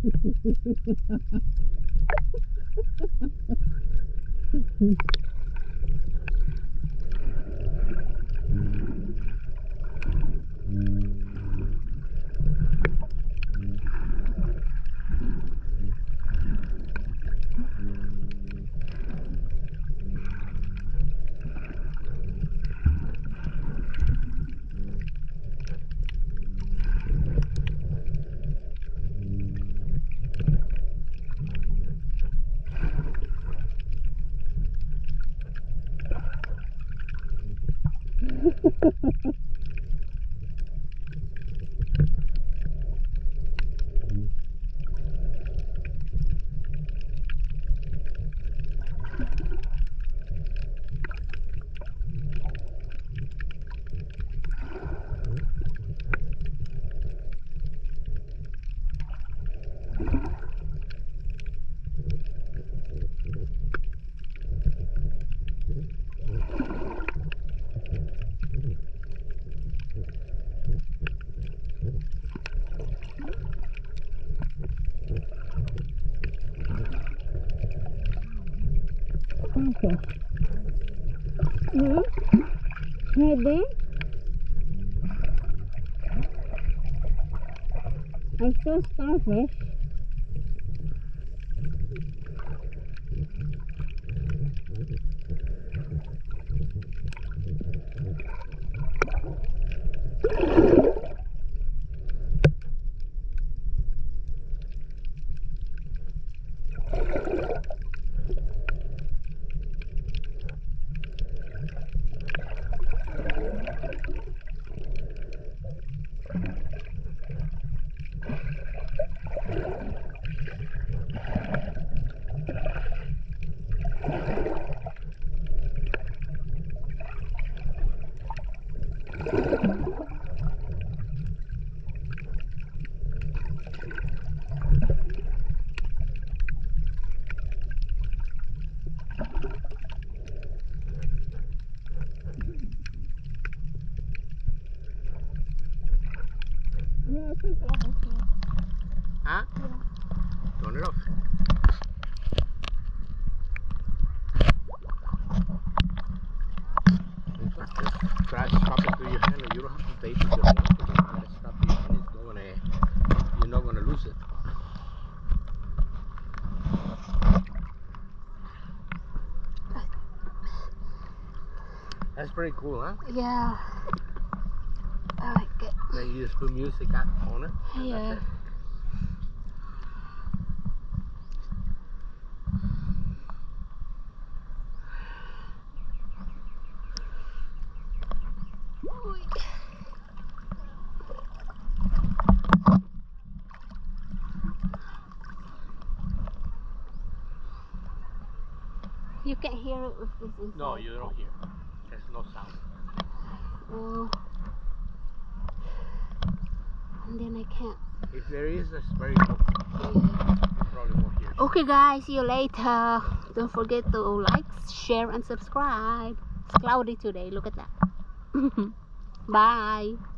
Okay. Maybe I saw starfish. Yeah, I think almost here. Huh? Yeah. Turn it off. Just try to stop it through your hand, and you don't have to tape it. You don't want to. Try to stop your hand. It's not gonna. You're not gonna lose it. That's pretty cool, huh? Yeah. I like it. Then you just put music on it. Yeah. You can hear it if it's inside. No, you don't hear. There's no sound. Oh. And then I can't. If there is, it's very low. Yeah. You probably won't hear. Okay guys, see you later. Don't forget to like, share and subscribe. It's cloudy today, look at that. Bye.